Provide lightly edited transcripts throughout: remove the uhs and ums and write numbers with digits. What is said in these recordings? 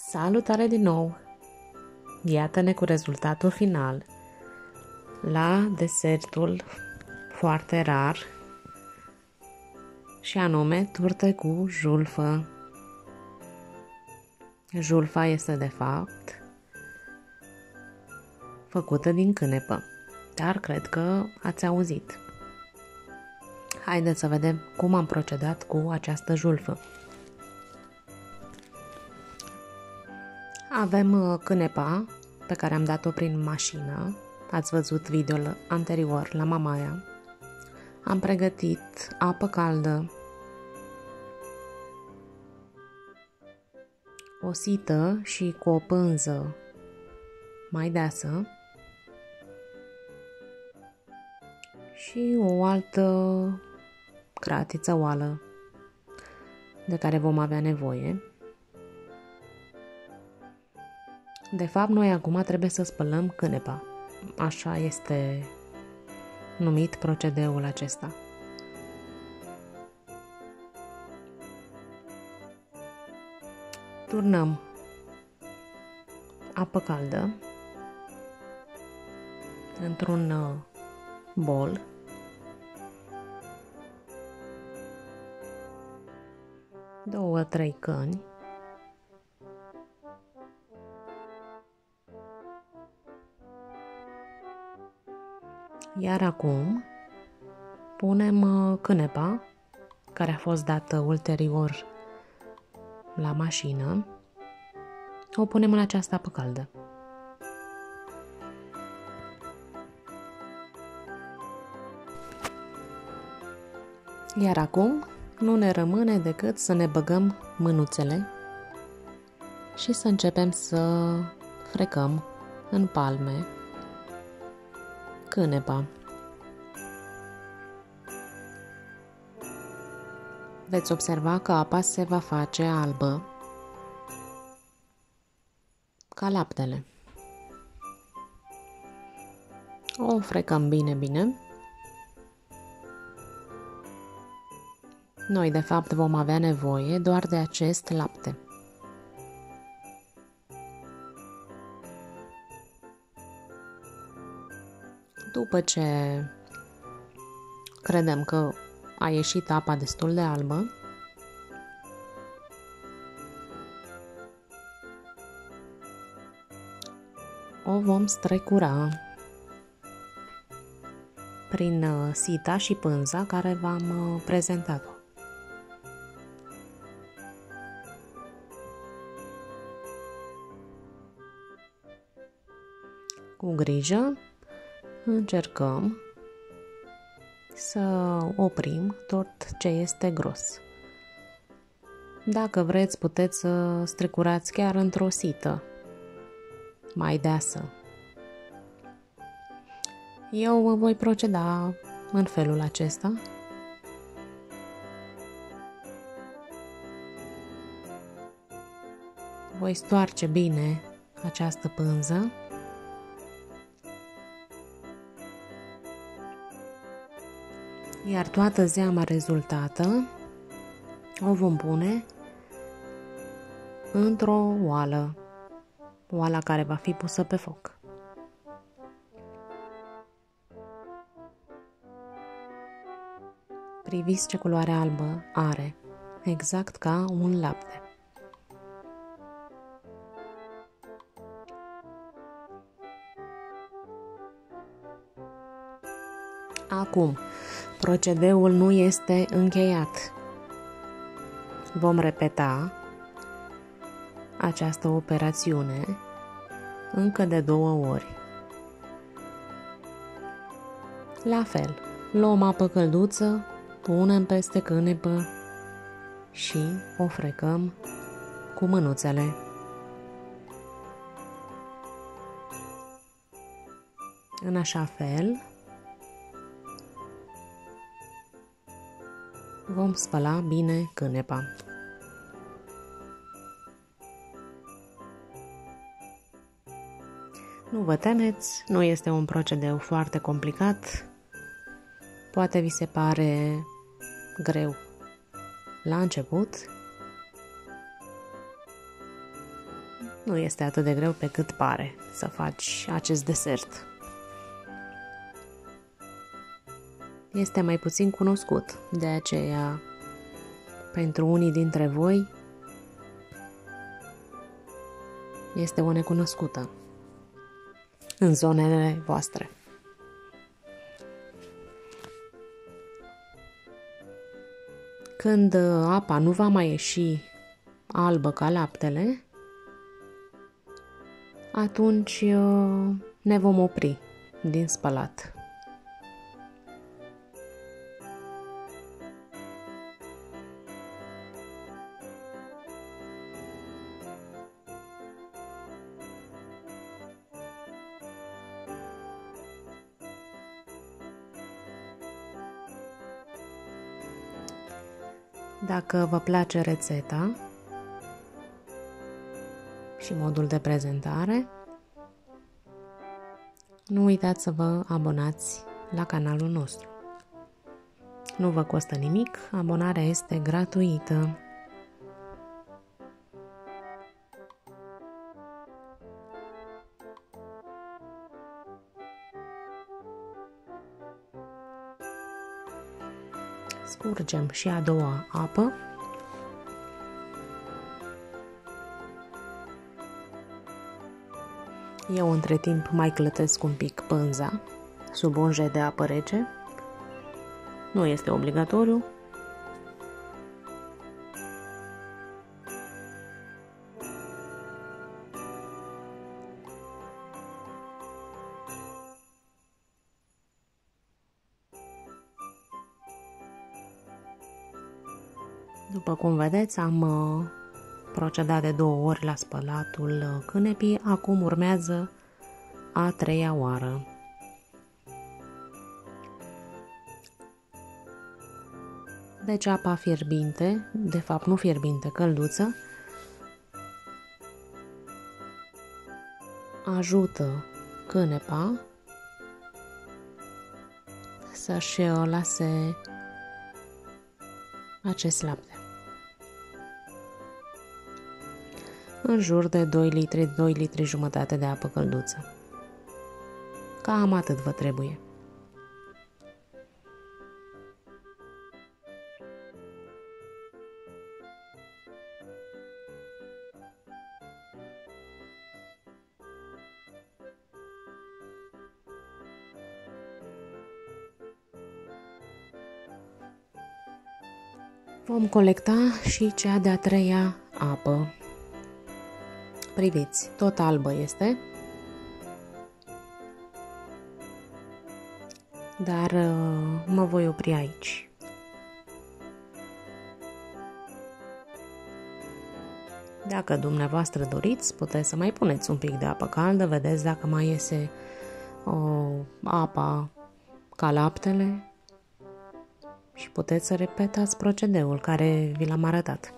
Salutare din nou! Iată-ne cu rezultatul final la desertul foarte rar și anume turtă cu julfă. Julfa este de fapt făcută din cânepă, dar cred că ați auzit. Haideți să vedem cum am procedat cu această julfă. Avem cânepa pe care am dat-o prin mașină. Ați văzut videoul anterior la Mamaia. Am pregătit apă caldă, o sită și cu o pânză mai deasă și o altă cratiță oală de care vom avea nevoie. De fapt, noi acum trebuie să spălăm cânepa. Așa este numit procedeul acesta. Turnăm apă caldă într-un bol. Două-trei căni. Iar acum punem cânepa care a fost dată ulterior la mașină. O punem în această apă caldă. Iar acum nu ne rămâne decât să ne băgăm mânuțele și să începem să frecăm în palme cânepa. Veți observa că apa se va face albă ca laptele. O frecăm bine. Noi de fapt vom avea nevoie doar de acest lapte. După ce credem că a ieșit apa destul de albă, o vom strecura prin sita și pânza care v-am prezentat-o. Cu grijă încercăm să oprim tot ce este gros. Dacă vreți, puteți să strecurați chiar într-o sită mai deasă. Eu voi proceda în felul acesta. Voi stoarce bine această pânză. Iar toată zeama rezultată o vom pune într-o oală, oala care va fi pusă pe foc. Priviți ce culoare albă are, exact ca un lapte. Acum, procedeul nu este încheiat. Vom repeta această operațiune încă de 2 ori. La fel, luăm apă călduță, punem peste cânepă și o frecăm cu mânuțele. În așa fel vom spăla bine cânepa. Nu vă temeți, nu este un procedeu foarte complicat. Poate vi se pare greu la început, Nu este atât de greu pe cât pare să faci acest desert. Este mai puțin cunoscut, de aceea, pentru unii dintre voi, este o necunoscută în zonele voastre. Când apa nu va mai ieși albă ca laptele, atunci ne vom opri din spălat. Dacă vă place rețeta și modul de prezentare, nu uitați să vă abonați la canalul nostru. Nu vă costă nimic, abonarea este gratuită. Scurgem și a doua apă. Eu între timp mai clătesc un pic pânza sub un jet de apă rece. Nu este obligatoriu. După cum vedeți, am procedat de 2 ori la spălatul cânepii, acum urmează a 3-a oară. Deci apa fierbinte, de fapt nu fierbinte, călduță, ajută cânepa să-și lase acest lapte. În jur de 2 litri, 2 litri jumătate de apă călduță. Cam atât vă trebuie. Vom colecta și cea de-a 3-a apă. Priviți, tot albă este, dar mă voi opri aici. Dacă dumneavoastră doriți, puteți să mai puneți un pic de apă caldă, vedeți dacă mai iese apa ca laptele și puteți să repetați procedeul care vi l-am arătat.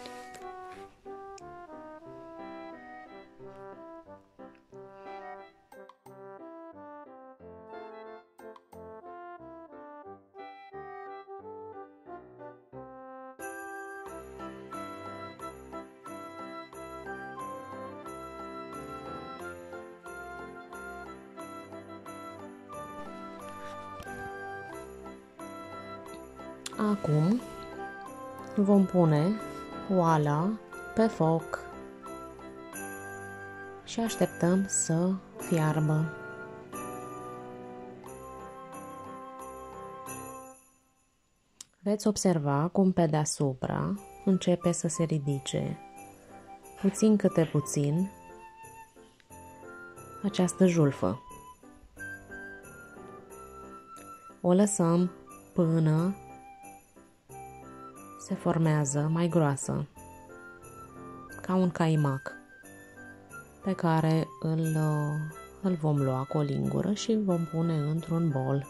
Acum vom pune oala pe foc și așteptăm să fiarbă. Veți observa cum pe deasupra începe să se ridice puțin câte puțin această julfă. O lăsăm până se formează mai groasă, ca un caimac, pe care îl vom lua cu o lingură și vom pune într-un bol.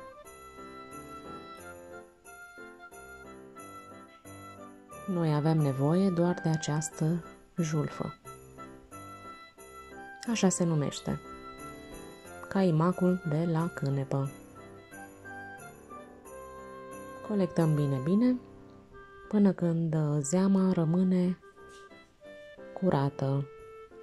Noi avem nevoie doar de această julfă. Așa se numește, caimacul de la cânepă. Colectăm bine până când zeama rămâne curată.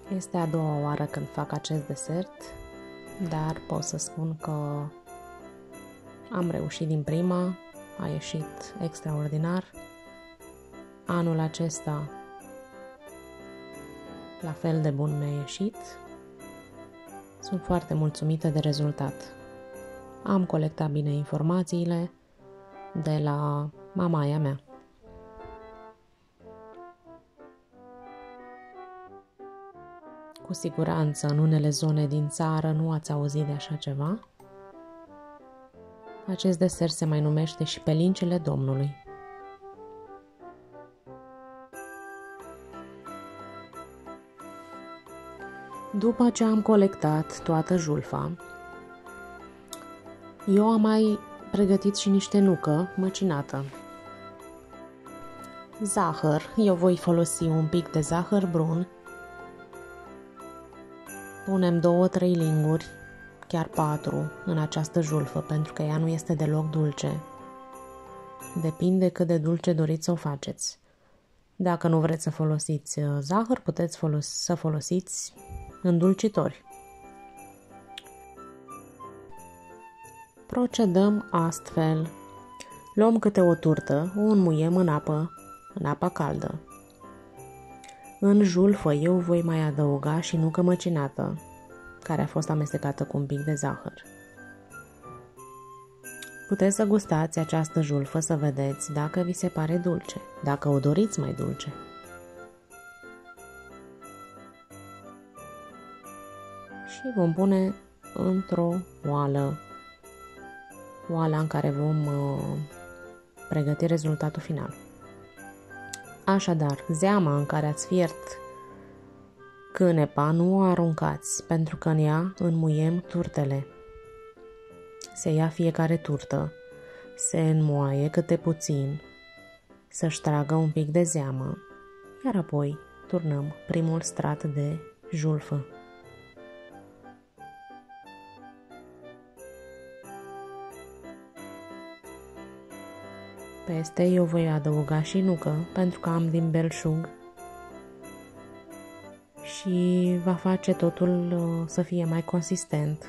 Este a doua oară când fac acest desert, dar pot să spun că am reușit din prima, a ieșit extraordinar. Anul acesta la fel de bun mi-a ieșit. Sunt foarte mulțumită de rezultat. Am colectat bine informațiile de la mamaia mea. Cu siguranță, în unele zone din țară nu ați auzit de așa ceva. Acest desert se mai numește și pelincile Domnului. După ce am colectat toată julfa, eu am mai pregătit și niște nucă măcinată. Zahăr, eu voi folosi un pic de zahăr brun. Punem 2-3 linguri, chiar 4, în această julfă, pentru că ea nu este deloc dulce. Depinde cât de dulce doriți să o faceți. Dacă nu vreți să folosiți zahăr, puteți să folosiți îndulcitori. Procedăm astfel. Luăm câte o turtă, o înmuiem în apă caldă. În julfă eu voi mai adăuga și nucă măcinată, care a fost amestecată cu un pic de zahăr. Puteți să gustați această julfă să vedeți dacă vi se pare dulce, dacă o doriți mai dulce. Și vom pune într-o oală în care vom pregăti rezultatul final. Așadar, zeama în care ați fiert cânepa nu o aruncați, pentru că în ea înmuiem turtele. Se ia fiecare turtă, se înmoaie câte puțin, să-și tragă un pic de zeamă, iar apoi turnăm primul strat de julfă. Peste eu voi adăuga și nucă, pentru că am din belșug și va face totul să fie mai consistent.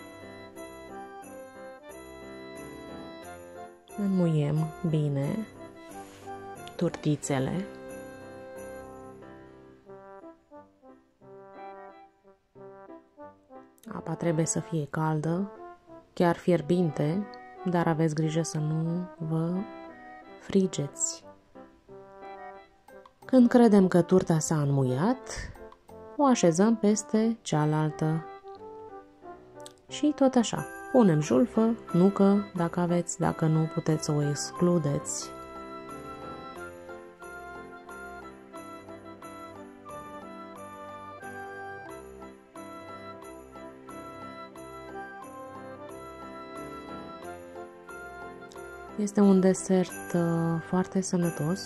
Înmuiem bine turtițele. Apa trebuie să fie caldă, chiar fierbinte, dar aveți grijă să nu vă frigeți. Când credem că turta s-a înmuiat, o așezăm peste cealaltă. Și tot așa. Punem julfă, nucă, dacă aveți, dacă nu, puteți să o excludeți. Este un desert foarte sănătos,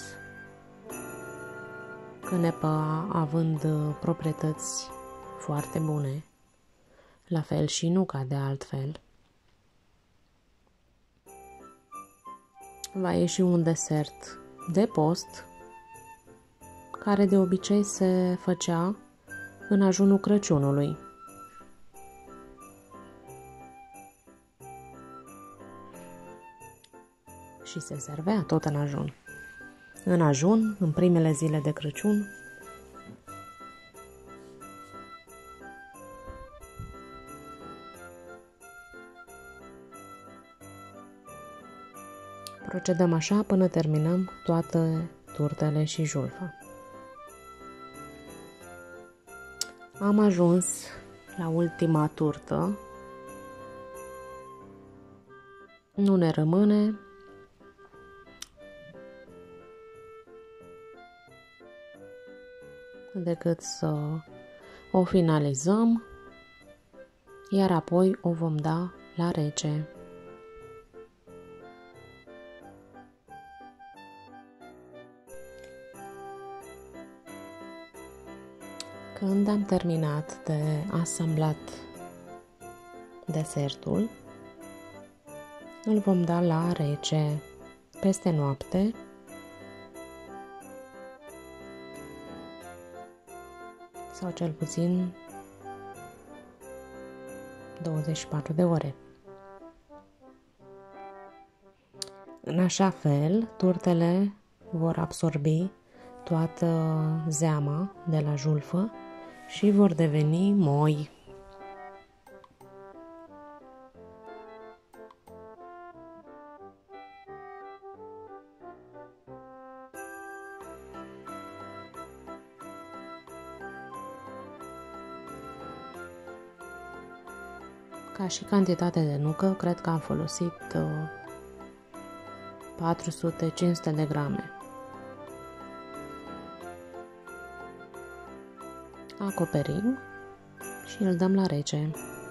cânepa având proprietăți foarte bune, la fel și nuca de altfel. Va ieși un desert de post, care de obicei se făcea în ajunul Crăciunului. Și se servea tot în ajun. În ajun, în primele zile de Crăciun, procedăm așa până terminăm toate turtele și julfa. Am ajuns la ultima turtă. Nu ne rămâne decât să o finalizăm, iar apoi o vom da la rece. Când am terminat de asamblat desertul, îl vom da la rece peste noapte. sau cel puțin 24 de ore. În așa fel, turtele vor absorbi toată zeama de la julfă și vor deveni moi. Ca și cantitate de nucă, cred că am folosit 400-500 de grame. Acoperim și îl dăm la rece.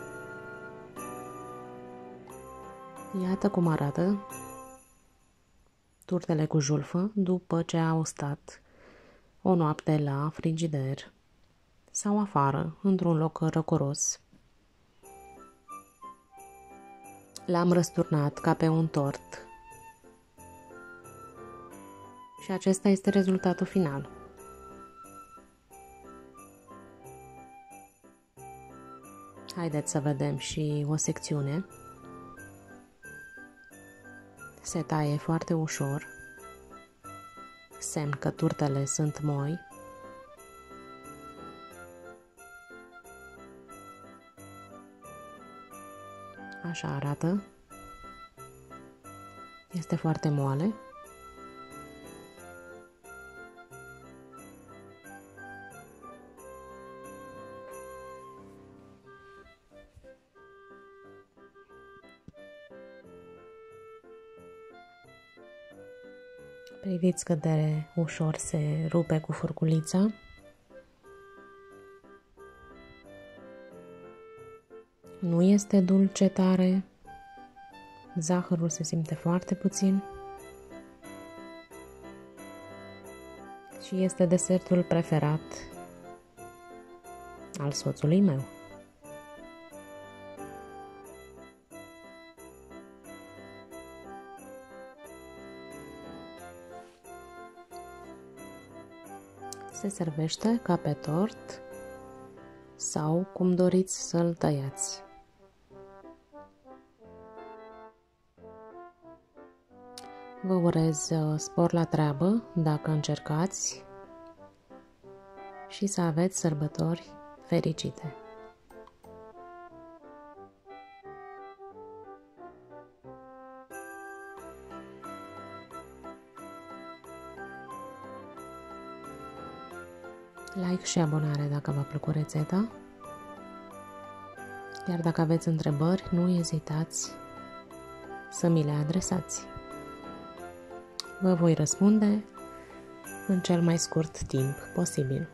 Iată cum arată turtele cu julfă după ce au stat o noapte la frigider sau afară, într-un loc răcoros. L-am răsturnat ca pe un tort și acesta este rezultatul final. Haideți să vedem și o secțiune. Se taie foarte ușor, semn că turtele sunt moi. Așa arată. Este foarte moale. Priviți cât de ușor se rupe cu furculița. Nu este dulce tare, zahărul se simte foarte puțin și este desertul preferat al soțului meu. Se servește ca pe tort sau cum doriți să-l tăiați. Vă urez spor la treabă dacă încercați și să aveți sărbători fericite! Like și abonare dacă v-a plăcut rețeta. Iar dacă aveți întrebări, nu ezitați să mi le adresați. Vă voi răspunde în cel mai scurt timp posibil.